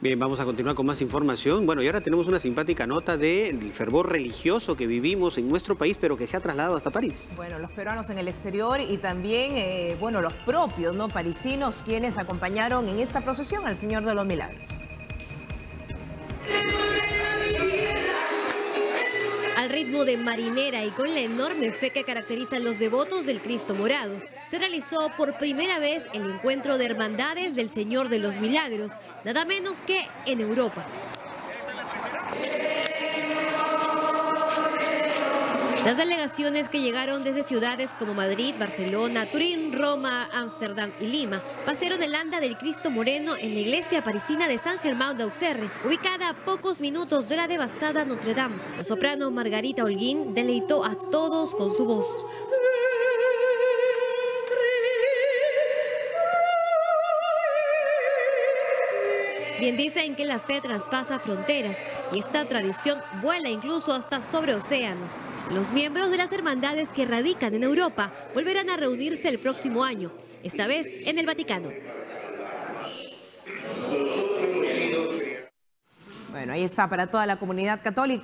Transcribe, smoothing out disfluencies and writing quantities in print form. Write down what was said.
Bien, vamos a continuar con más información. Bueno, y ahora tenemos una simpática nota del fervor religioso que vivimos en nuestro país, pero que se ha trasladado hasta París. Bueno, los peruanos en el exterior y también, bueno, los propios, ¿no?, parisinos, quienes acompañaron en esta procesión al Señor de los Milagros. Al ritmo de marinera y con la enorme fe que caracteriza a los devotos del Cristo Morado, se realizó por primera vez el encuentro de hermandades del Señor de los Milagros, nada menos que en Europa. Las delegaciones que llegaron desde ciudades como Madrid, Barcelona, Turín, Roma, Ámsterdam y Lima pasearon el anda del Cristo Moreno en la iglesia parisina de San Germán de Auxerre, ubicada a pocos minutos de la devastada Notre Dame. La soprano Margarita Holguín deleitó a todos con su voz. Bien dicen que la fe traspasa fronteras y esta tradición vuela incluso hasta sobre océanos. Los miembros de las hermandades que radican en Europa volverán a reunirse el próximo año, esta vez en el Vaticano. Bueno, ahí está para toda la comunidad católica.